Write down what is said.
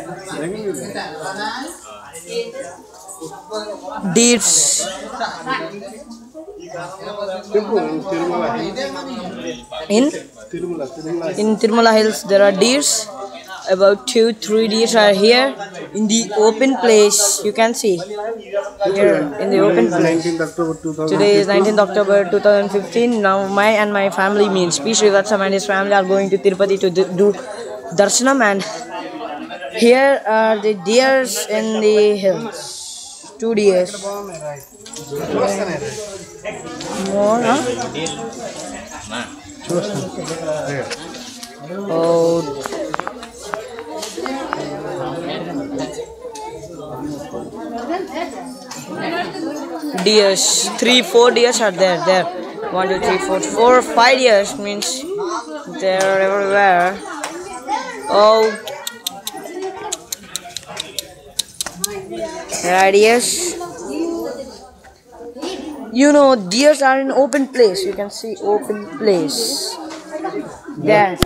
Deers. In Tirumala Hills, there are deers. About 2-3 deers are here in the open place. You can see here in the open place. Today is 19th October 2015. Now my family means P. Srivatsam and his family are going to Tirupati to do darshanam, and here are the deers in the hills. 2 deers. More, huh? Oh. Deers. 3-4 deers are there. There. 1, 2, 3, 4, 4, 5 deers means they're everywhere. Oh. Radius. You know, deers are in open place. You can see open place. There.